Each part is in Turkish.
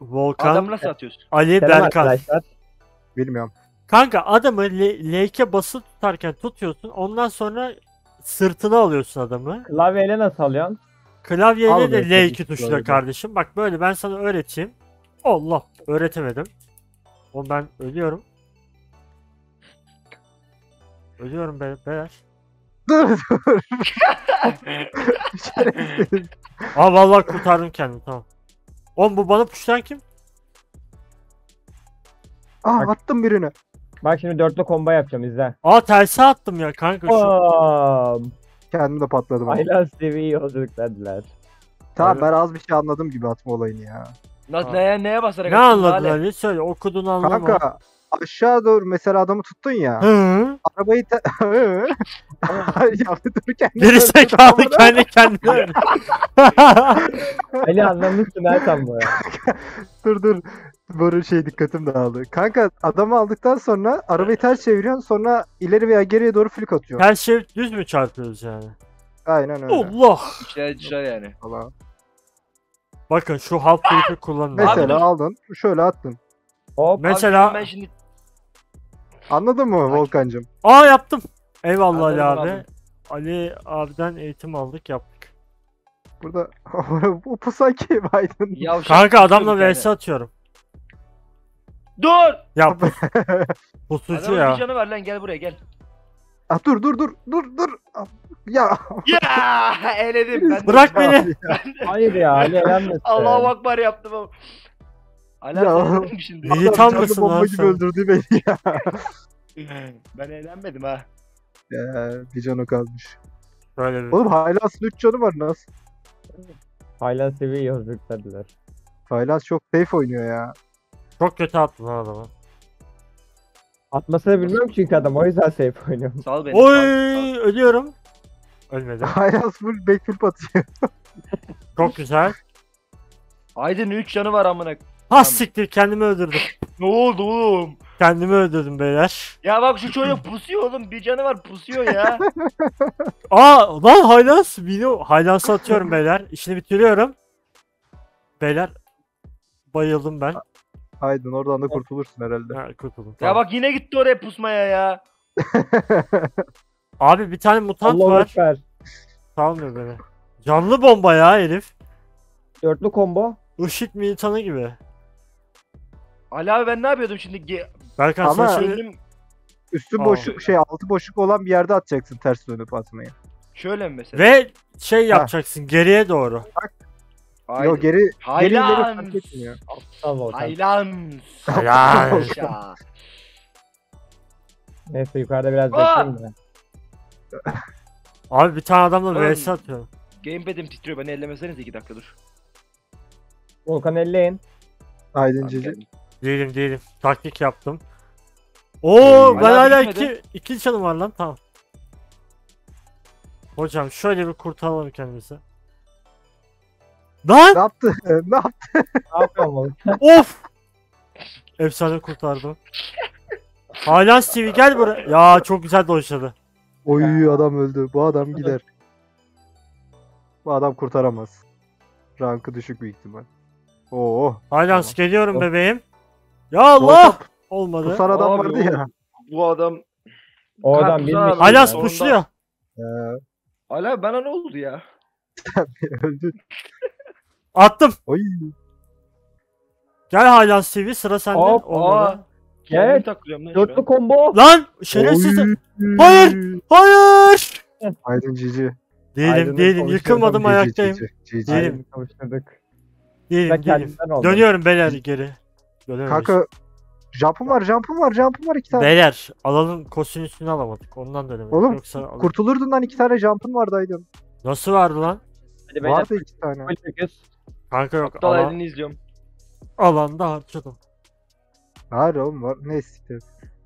Volkan, Adamı nasıl atıyorsun? Ali, Selam Berkan. arkadaşlar. Bilmiyorum. Kanka adamı L2 basılı tutarken tutuyorsun. Ondan sonra sırtına alıyorsun adamı. Klavyeyle nasıl alıyorsun? Klavyeyle de Almıyor tabii L2 ki tuşla klavyede. kardeşim. Bak böyle ben sana öğreteyim. Allah öğretemedim. O ben ölüyorum. Ölüyorum beyler. Dur dur. Şerefsiz. Aa vallahi kurtardım kendimi tamam. Oğlum bu bana puşlayan kim? Ah attım birini. Bak şimdi dörtlü combo yapacağım izle. Aa tersi attım ya kanka şu. Bam. Kendim de patladım. ama. Aylan seviye yolculuk dediler. Tamam Evet. ben az bir şey anladım gibi atma olayını ya. Neye basarak Ne attın anladın Lale? Ali? Söyle okuduğunu anlamadım. Kanka aşağı doğru mesela adamı tuttun ya. Hı? Arabayı ya dur kendini Geri öldürdün zekalı amına. kendi kendine öldü. Ali anlamışsın Ertan bu ya. Dur. Böyle şey dikkatim dağıldı. Kanka adamı aldıktan sonra arabayı ters çeviriyorsun sonra ileri veya geriye doğru flik atıyorsun. Her şey düz mü çarpıyoruz yani? Aynen öyle. Allah! İşler yani. Allah. Bakın şu half flip'i kullanın. Mesela dur. aldın şöyle attın. Hop. Mesela Abi ben şimdi Anladın mı Volkancım? aa yaptım. Eyvallah Ali Anladım, abi. anladım. Ali abiden eğitim aldık yaptık. Burada bu pusan kim Aydın? yavşak Kanka adamla tutuyorum vs atıyorum. Dur! Ya pusucu Adamın ya. bir canı var lan gel buraya gel. Ah, dur. Ya Ya eledim ben. de- Bırak beni. Hayır ya Ali elenmesin. Allahu Akbar yaptım ama. Ala Ya. sen eledin mi şimdi? Militan canlı mısın bomba lan gibi sen? öldürdü beni ya. Ben eğlenmedim ha. Ya bir canı kalmış. Böyle bir. Oğlum Hylas'ın 3 canı var nasıl? Aylan seviye yolculuk dediler. Hylas çok safe oynuyor ya. Çok kötü attın lan adamı. Atmasını bilmiyorum çünkü adam o yüzden safe oynuyorum. Sal beni. Oy sal. ölüyorum. Ölmedim. Hylas full backflip atıyor. Çok güzel. Aydın 3 canı var amına. Ha siktir kendimi öldürdüm. Ne oldu oğlum? Kendimi öldürdüm beyler. Ya bak şu çocuk pusuyor oğlum. Bir canı var pusuyor ya. Aa lan Haylans video. Haylans'ı atıyorum beyler. İşini bitiriyorum. Beyler. Bayıldım ben. Aydın oradan da kurtulursun herhalde. Ha, kurtuldum. Ya Tamam. bak yine gitti oraya pusmaya ya. Abi bir tane mutant Allah var. ekber. Salmıyor beni. Canlı bomba ya herif. Dörtlü combo. IŞİD militanı gibi. Ali abi ben ne yapıyordum şimdi? Berkan Ama- sen şimdi... Öldüm. Üstü Aa. boşluk altı boşluk olan bir yerde atacaksın ters dönüp atmayı. Şöyle mi mesela? Ve şey yapacaksın geriye doğru. Aydın. Yo geri ileri Haylans. fark etmiyor. Al Volkan. Haylans. Helal. Ya. Neyse yukarıda biraz Aa! bekleyeyim de. Abi bir tane adamla Oğlum. vs atıyorum. Gamepad'im titriyor. Beni ellemeseniz 2 dakika dur. Volkan elleyin. Aydın Tamam, cici. geldim. Değilim. Taktik yaptım. Oo ben Hala hala bitmedi. iki canım var lan tamam. Hocam şöyle bir kurtaralım kendimizi. Lan! Ne yaptı? Ne yaptı? Ne yapıyorum Volkan? Of! Efsane kurtardım. Hala TV gel buraya. Ya çok güzel dojladı. Oy adam öldü. Bu adam gider. Bu adam kurtaramaz. Rankı düşük büyük ihtimal. Oo. Hala Tamam. geliyorum Oh. bebeğim. Ya Allah! Olmadı. Pusar adam Abi, vardı ya. Bu adam... O adam Karpuz bilmiyor. abi. Hala Ondan- puşluyor. Ali abi bana ne oldu ya? Öldü. Attım. Oy. Gel hala TV sıra sende. Hop, Olmadı. Kendimi Evet. takılıyorum lan şu Dörtlü an. combo. Lan şerefsiz. Oy. Hayır! Hayır! Aydın cici. Değilim Aydın'ın değilim konuşuyor yıkılmadım Cici, ayaktayım. cici, cici. Değilim. Aynen kavuşturduk. Değilim Ben değilim. kendimden oldum. Dönüyorum beyler geri. Dönüyorum. Kanka jump'um var 2 tane. Beyler alanın kostümün üstüne alamadık. Ondan dönemedik. Oğlum, Yoksa Kurtulurdun lan 2 tane jump'un vardı Aydın. nasıl vardı lan? Hadi beyler. Vardı 2 tane. Full focus. Kanka yok Aptal alan, Aydın'ı izliyorum. alanda harcadım. Hayır oğlum var. Ne istikler?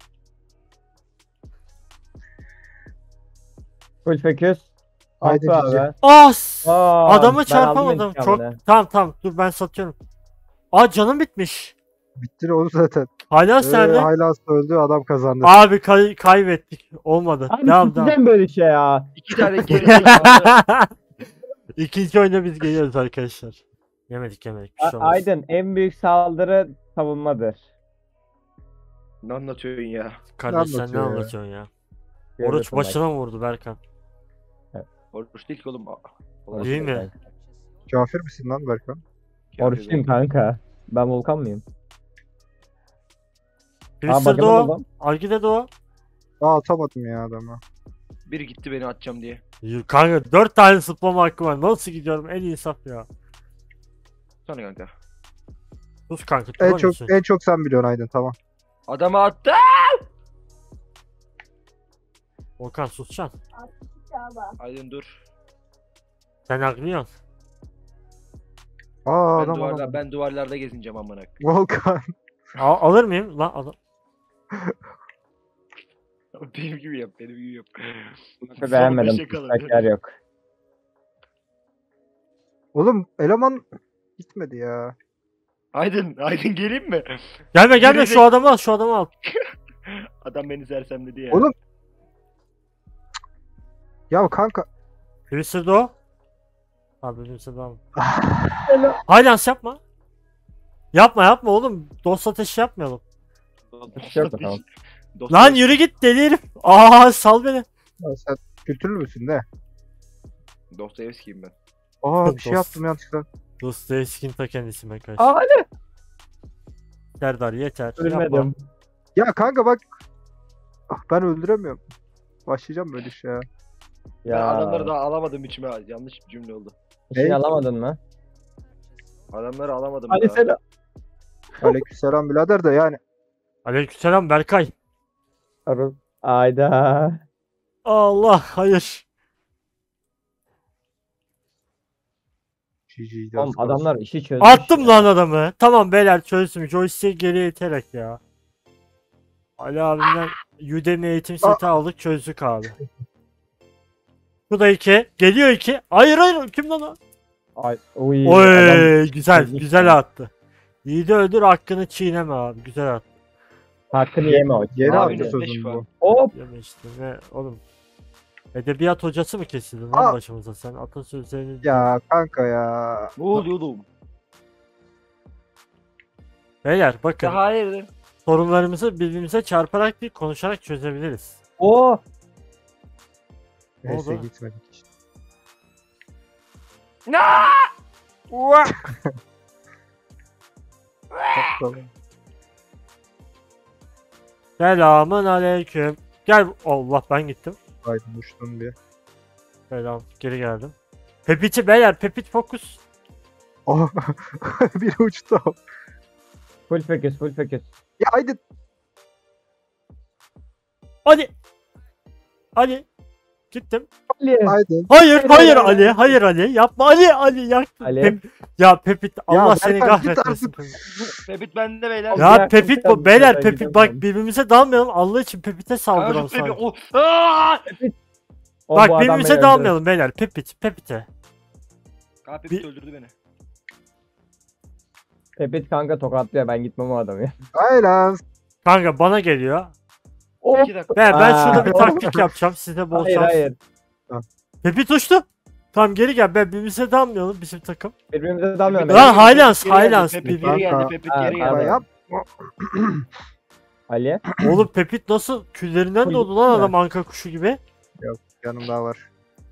Full focus. Haydi Altı cici. abi. As! Aa, Adamı ben çarpamadım. aldım Çok intikamını. tamam dur ben satıyorum. Aa canım bitmiş. Bitti oğlum zaten. Hala sende. Hylas öldü adam kazandı. Abi kaybettik. Olmadı. Abi Devam. sizden böyle şey ya. 2 tane geri zekalı. İkinci oyuna biz geliyoruz arkadaşlar. Yemedik. Bir şey olmaz. Aydın en büyük saldırı savunmadır. Ne anlatıyorsun ya? Kardeş sen ne anlatıyor ya? anlatıyorsun ya? Oruç Görüyorsun bak. başına mı vurdu Berkan? Oruç değil ki oğlum. Değil mi? Kafir misin lan Berkan? Oruçluyum kanka. Ben Volkan mıyım? Twister'da bakamadım o. lan. Algi'de o. Aa atamadım ya adama. Biri gitti beni atacağım diye. Kanka 4 tane zıplama hakkı var. Nasıl gidiyorum? En insaf ya. Sana kanka. Sus kanka. En tamam çok mısın? en çok sen biliyorsun Aydın, tamam. Adamı attı. Volkan susacaksın. Aydın dur. Sen haklıyorsun. Aa Ben, adam ben duvarlarda gezineceğim amına. Volkan. Alır mıyım? Lan adam. Benim gibi yap, benim gibi yap. Beğenmedim. Son beşe kalın. Tekrar yok. Oğlum eleman gitmedi ya. Aydın geleyim mi? Gelme Yürü şu adamı al, şu adamı al. Adam beni sersemledi ya. Oğlum. Ya kanka. Twister'da o. Abi Twister'da al. Haylans yapma. Yapma oğlum. Dost ateşi yapmayalım. şey yok mu? Tamam. Lan yürü git deli herif. Sal beni. Ya sen kültürlü müsün ne? Dostoyevski'yim ben. Aa bir şey Dost. yaptım yanlışlıkla. Dostoyevski'nin ta kendisine karşı. Ne? Serdar yeter. Yapma. Ölmedim. Ya kanka bak. Ah, ben öldüremiyorum. Başlayacağım böyle işe ya. Ben Ya. adamları daha alamadım içime. Yanlış bir cümle oldu. İşini Ne? alamadın mı? Adamları alamadım Ali daha. selam. Aleykümselam birader de yani. Aleykümselam Berkay. Ayda. Allah hayır. GG Oğlum adamlar işi çözmüş. Attım ya. lan adamı. Tamam beyler çözdüm. Joystick'i geriye iterek ya. Ali abimden Udemy eğitim seti aldık çözdük abi. Bu da 2. Geliyor 2. Hayır kim lan o? Ay, uy, Oy adam güzel çözmüş güzel ya. attı. Yiğidi öldür hakkını çiğneme abi. Güzel attı. hakkını yeme o. Yeni Abi, attı ne sözüm şifa. bu. Hop. Yeme işte ne oğlum. Edebiyat hocası mı kesildin Aa. lan başımıza sen? Atasözlerini... Ya kanka ya. Ne oluyor oğlum? Beyler bakın Ya hayırdır? sorunlarımızı birbirimize çarparak değil konuşarak çözebiliriz. O. Ne Neyse oldu? gitmedik. Ne? Tamam. Selamın aleyküm. Gel Allah ben gittim. Aydın uçtun bir. Selam geri geldim. Pepit'i beyler Pepit fokus. Oh. Biri uçtu. Full focus, full focus. Ya Aydın. Hadi. Hadi. Gittim. Ali. Aydın. Hayır hayır, Ali hayır Ali yapma Ali yaktın. Ali. Ya Pepit Allah seni Berkay, git kahretmesin. Pepit bende beyler. Ya Ya, Pepit Pepit bu beyler ben Pepit bak gidemiyorum. birbirimize dalmayalım Allah için Pepit'e Aa, saldıralım şu Pepit. sonra. Aa! O, bu Bak adam birbirimize beni dalmayalım beyler Pepit'e. Aa, Pepit öldürdü beni. öldürdü. Pepit kanka tokatlıyor, ben gitmem o adamı ya. Aynen. Kanka bana geliyor. Hop. 2 dakika. Ben Aa. şurada bir taktik yapacağım size bol Hayır şans. hayır. Pepit uçtu. Tamam geri gel birbirimize dalmayalım bizim takım. Birbirimize dalmayalım. Lan Pepit Highlands, geri geldi, Highlands Pepit birbirine- geri geldi. Kanka. Pepit Ha, geri Ya pardon. geldi. yap. Ali. Oğlum Pepit nasıl küllerinden doğdu lan adam anka kuşu gibi. Yanım daha var.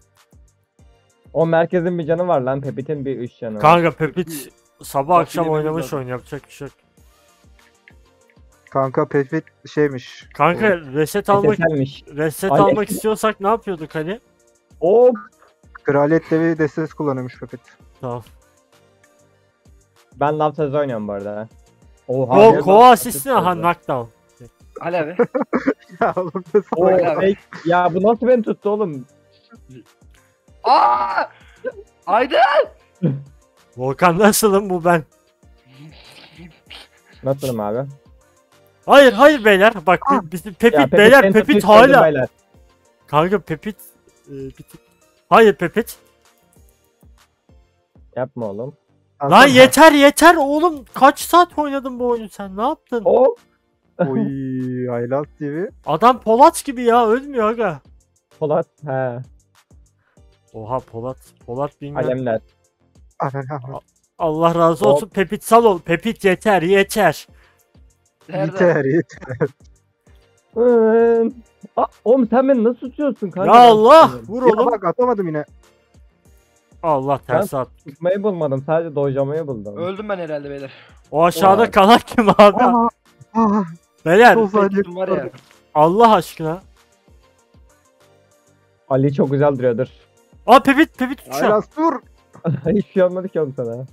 O merkezin bir canı var lan. Pepit'in bir 3 canı var. Kanka Pepit sabah Bak, akşam bilememiz oynamış lazım. oyun yapacak bir şey yok. Kanka Pepit şeymiş. Kanka reset almak Keselmiş. reset Ay, almak istiyorsak ne yapıyorduk hani? Hop. Kraliyet devi destesi kullanıyormuş Pepit. Tamam. Ben laf sözü oynuyorum bu arada. Oha. Kova asisti ne? Ha knockdown. Ali abi. Ya oğlum ne Oo, Öyle abi. fake. Ya bu nasıl beni tuttu oğlum? Aa! Aydın! Volkan nasılım bu ben? Nasılım abi? Hayır beyler bak bizim Pepit Ya, beyler beni Pepit tuttu, hala. beyler. Kanka Pepit bir tık. Hayır Pepit. Yapma oğlum. Lan yeter oğlum kaç saat oynadın bu oyunu sen ne yaptın? Hop. Oy Aylas TV. Adam Polat gibi ya ölmüyor aga. Polat. He. Oha Polat bilmem. Alemler. Anan. Allah razı Hop. olsun. Pepit sal ol. Pepit yeter yeter. Nerede? Yeter yeter. Oğlum sen beni nasıl tutuyorsun kanka? Ya Ben Allah tutamıyorum. vur Ya oğlum. bak atamadım yine. Allah ters at. Tutmayı bulmadım. Sadece dojamayı buldum. Öldüm ben herhalde beyler. O aşağıda Vay. kalan kim abi? Aa, aa, Beyler Çok saniye Tuttum var ya. Allah aşkına. Ali çok güzel duruyordur. Aa Pepit uçuyor. Aylas dur. Hiçbir şey olmadı ki oğlum sana.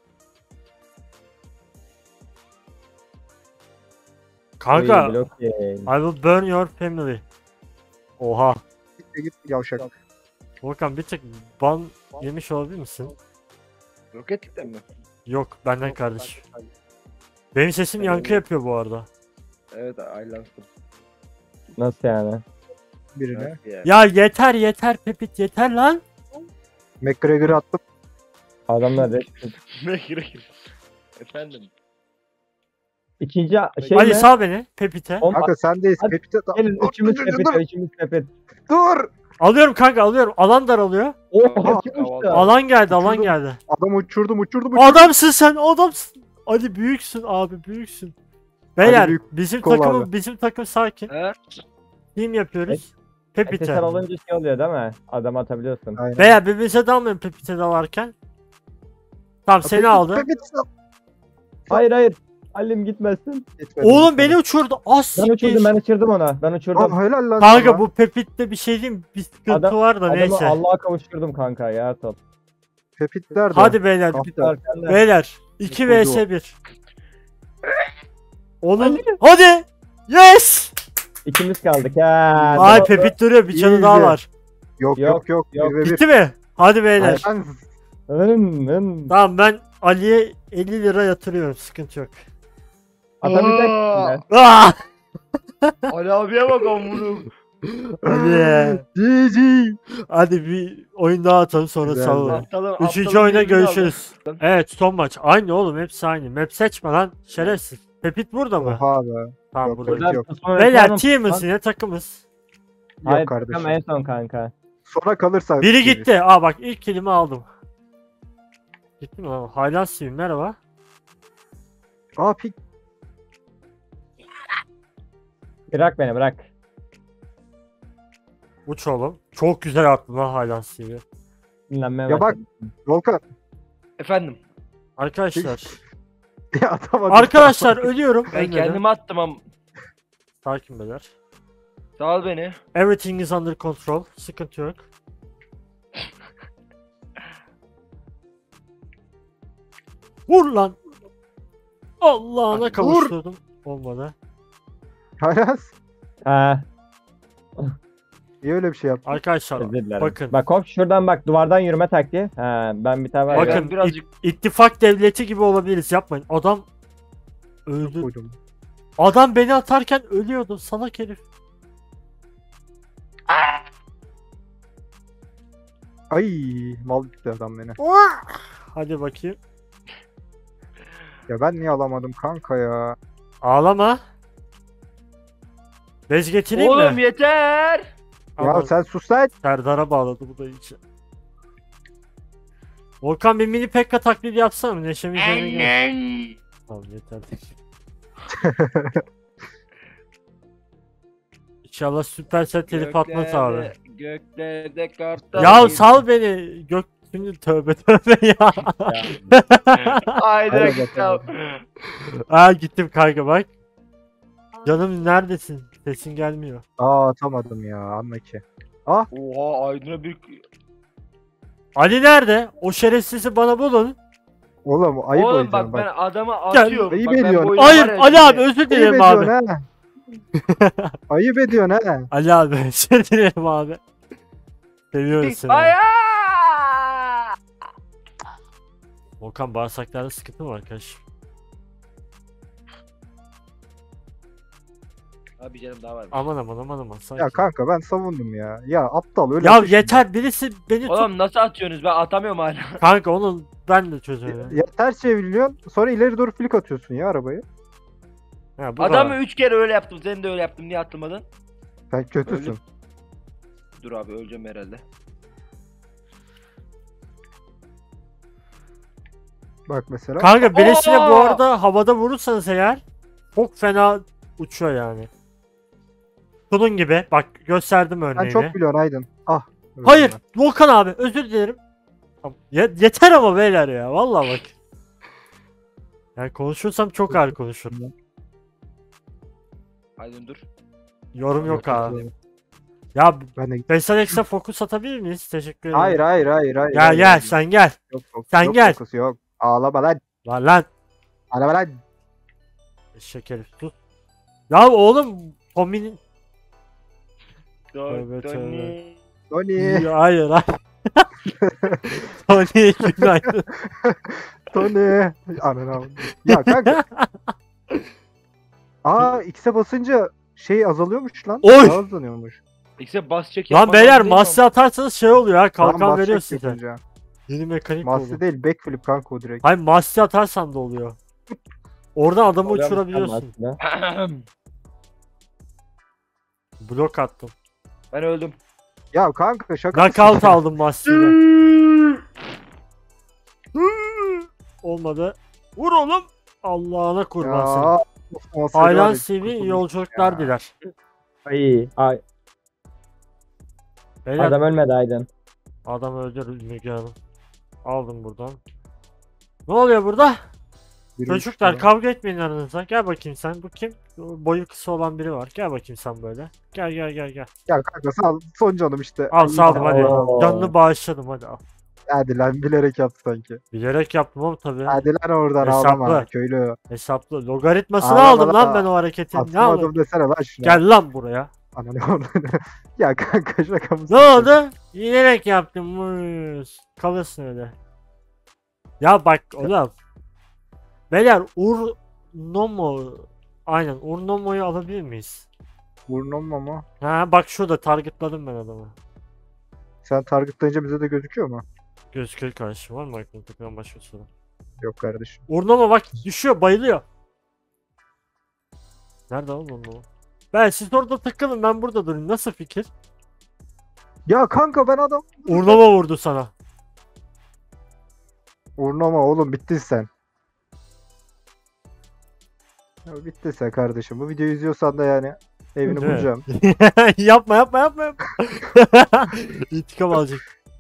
Kanka Oy, blok ye. I will burn your family. Oha. Git yavşak. Volkan bir tık ban yemiş olabilir misin? Roketlikten mi? Yok benden kardeşim. Benim sesim yankı yapıyor bu arada. Evet aylansın. Nasıl yani? Birine. Ya yeter Pepit yeter lan. McGregor'ı attım. Adamlar red. Efendim. İkinci şey Ali mi? sal beni Pepit'e. Oğlum, Kanka sendeyiz. Hadi, Pepite gelin dur, üçümüz dur, sepet, dur, üçümüz sepet. dur. Alıyorum kanka alıyorum. Alan daralıyor. Oha Aa, kim kahvaltı. uçtu? Alan geldi alan Uçurdum. geldi. Adam uçurdum. Adamsın sen adamsın. Ali büyüksün abi büyüksün. Beyler büyük bizim kol takım sakin. He? Team yapıyoruz. Pepit'e. SSR olunca şey oluyor değil mi? Adam atabiliyorsun. Aynen. Beyler birbirinize dalmayın Pepit'e dalarken. Tamam seni aldı. Pepite sal. Hayır. Alim gitmesin. Gitmedi, Oğlum gitmedi. beni uçurdu. Az Ben uçurdum ben uçurdum ona. Ben uçurdum. Lan helal lan Kanka sana. bu Pepit'te bir şey diyeyim bir sıkıntı Adam- var da Adamı neyse. Allah'a kavuşturdum kanka ya top. Pepit nerede? Hadi beyler. Kaptan. Arkanda. Beyler 2 Koydu vs 1. Onun hadi. Yes! İkimiz kaldık ha. Ay Tamam. Pepit duruyor bir canı İyi, daha iyi. var. Yok. Yok. Bir ve bir. Bitti mi? Hadi beyler. Ben Tamam ben Ali'ye 50 lira yatırıyorum sıkıntı yok. Atabilecek Aa! misin? Ah! Ali abiye bak bunu. Ali. GG. Hadi bir oyun daha atalım sonra Güzel, salalım. Aptalım, Üçüncü aptalım oyuna birbirini aldı. görüşürüz. Evet son maç. Aynı oğlum hepsi aynı. Map seçme lan şerefsiz. Pepit burada mı? Oha be. Tamam Yok, burada. öyle. Yok. Beyler team'iz yine takımız. Hayır Yok kardeşim. En kardeşim. son kanka. Sona kalırsa. Biri gitti. Aa bak ilk kilimi aldım. Gitti mi lan? Haylan Sivim merhaba. Aa pik. Bırak beni bırak. Uç oğlum. Çok güzel attın lan Haylan Sivim. Dinlenmeye Ya bak. başladım. Volkan. Efendim. Arkadaşlar. Ya atamadım. Arkadaşlar ölüyorum. Ben Ölmedim. kendimi attım am. Sakin beyler. Sağ beni. Everything is under control. Sıkıntı yok. Vur lan. Allah'ına Hadi kavuşturdum. Olmadı. Hayas. Ha, Niye öyle bir şey yaptın? Arkadaşlar özür dilerim. bakın. Bak hop şuradan bak duvardan yürüme taktiği. Ha, ben bir tane var. Bakın ya. Ben birazcık ittifak devleti gibi olabiliriz. Yapmayın. Adam öldü. Koydum. Adam beni atarken ölüyordu. Salak herif. Ay mal gitti adam beni. Hadi bakayım. Ya ben niye alamadım kanka ya? Ağlama. Bez getireyim Oğlum mi? yeter. Ama Ya sen sus lan. Serdar'a bağladı bu da iyice. Volkan bir mini Pekka taklidi yapsana mı? Neşemiz yerine gelsin. Tamam yeter. İnşallah Supercell telif atmaz abi. Göklerde kartal. Ya sal beni. Gök şimdi tövbe ya. Haydi Hadi bakalım. Aa gittim kanka bak. Canım neredesin? Sesin gelmiyor. Aa atamadım ya anla ki. Oha Aydın'a bir... Ali nerede? O şerefsizi bana bulun. Oğlum ayıp Oğlum oynayacaksın bak ben bak. adama Gel. atıyorum. Ayıp Bak, ben ediyorsun. bu oyunu Hayır var ya Ali şimdi- abi özür Ayıp dilerim ediyorsun abi. ha. Ayıp ediyorsun ha. Ali abi özür dilerim abi. Seviyorum seni. Hayır. Volkan bağırsaklarda sıkıntı mı var arkadaş? Abi canım daha var. Aman sakin. Ya kanka ben savundum ya. Ya aptal öyle Ya atıyorsun yeter birisi beni tut. Oğlum nasıl atıyorsunuz? Ben atamıyorum hala. Kanka onu ben de çözemiyorum. Ya ters çeviriyorsun sonra ileri doğru flik atıyorsun ya arabayı. Ha, bu Adamı da. 3 kere öyle yaptım. Seni de öyle yaptım. Niye atılmadın? Sen kötüsün. Öyle- Dur abi öleceğim herhalde. Bak mesela. Kanka birisine bu Aa! arada havada vurursanız eğer çok fena uçuyor yani. Bunun gibi. Bak gösterdim Sen örneğini. çok biliyorsun Aydın. Ah. öldüm Hayır. ben. Volkan abi özür dilerim. Yeter ama beyler ya. Vallahi bak. Yani konuşursam çok ağır konuşurum. Aydın dur. Yorum yok abi. Ya Ben de Besalex'e fokus atabilir miyiz? Teşekkür ederim. hayır. Gel hayır, gel hayır. sen gel. Yok, yok, Sen yok, gel. fokusu Yok. Ağlama lan. Lan. Ağlama lan. Şeker tut. Ya oğlum Tommy'nin... Tövbe, Tony. Tony. Hayır hayır. Tony günaydın. Tony. Ananı avradım. Ya kanka. X'e basınca şey azalıyormuş lan. Oy! Daha hızlanıyormuş. X'e bas çek Lan yapman beyler lazım değil mi? masya atarsanız şey oluyor ha kalkan Lan veriyor basacak size. yapınca. Yeni mekanik Masya oldu. değil backflip kanka o direkt. Hayır masya atarsan da oluyor. Oradan adamı Oluyor mu uçurabiliyorsun. aslında? Blok attım. Ben öldüm. Ya kanka şaka Knockout aldım masyayla. Olmadı. Vur oğlum. Allah'ına kurban seni. Ya. Aylan CV iyi yolculuklar Ya. diler. Ay, Beyler adam ölmedi Aydın. adam öldür Müge Hanım. Aldım buradan. Ne oluyor burada? Çocuklar kavga etmeyin aranızda. Gel bakayım sen. Bu kim? Boyu kısa olan biri var. Gel bakayım sen böyle. Gel. Ya kanka sağ son canım işte. Al saldım hadi. Oo. Canını bağışladım hadi al. Hadi lan bilerek yaptı sanki. Bilerek yaptım oğlum tabii. Hadi lan oradan Hesaplı. ağlama köylü. Hesaplı. Logaritmasını Ağlama aldım lan lan. ben o hareketin. Ne Atmadım aldım? desene lan şuna. Gel lan buraya. Ananı oldu. Ya kanka şaka mısın? Ne oldu? Bilerek yaptım. Mıs. Kalırsın öyle. Ya bak oğlum. Beyler Urnomo. Aynen Urnomo'yu alabilir miyiz? Burnum ama. Ha bak şurada targetladım ben adamı. Sen targetlayınca bize de gözüküyor mu? Gözükür karşı var mı aklına takılan başka soru? Yok kardeşim. Urnoma bak düşüyor bayılıyor. Nerede oğlum Urnoma? Ben siz orada takılın ben burada durayım. Nasıl fikir? Ya kanka ben adam. Urnoma vurdu sana. Urnoma oğlum bittin sen. Ya bittin sen kardeşim. Bu videoyu izliyorsan da yani evini Değil mi? bulacağım. yapma. İntikam alacak.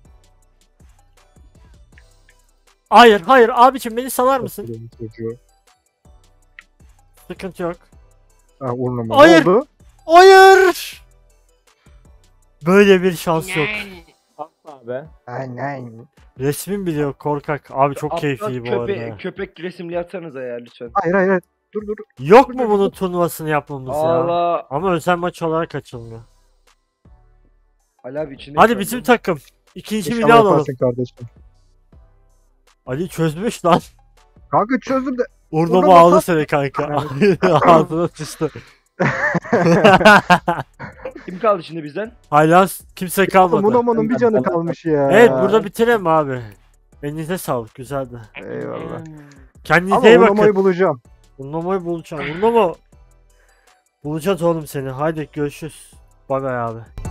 Hayır abicim beni salar mısın? Çocuğu. Sıkıntı yok. Urnoma. Hayır. Ne oldu? Hayır. Böyle bir şans yok. Abi. Aynen. Resmin biliyor korkak. Abi çok Aptal keyifli bu arada. Köpek resimli atsanıza ya lütfen. Hayır. Dur. Yok mu bunun turnuvasını yapmamız ya? Allah. Ama özel maç olarak açılmıyor. Ali abi içinde. Hadi bizim takım. İkinci İnşallah mili alalım. yaparsın kardeşim. Ali çözmüş lan. Kanka çözdüm de. Urnoma Urnoma aldı sat- seni kanka. Ağzına sıçtı. Kim kaldı şimdi bizden? Hala kimse kalmadı. Munomo'nun bir canı kalmış ya. Evet burada bitirelim abi. Elinize sağlık güzeldi. Eyvallah. Kendinize Ama iyi bakın. Urnomo'yu bulacağım. Urnoma'yı bulacağım. Urnoma. Bulacağız oğlum seni. Haydi görüşürüz. Bay bay abi.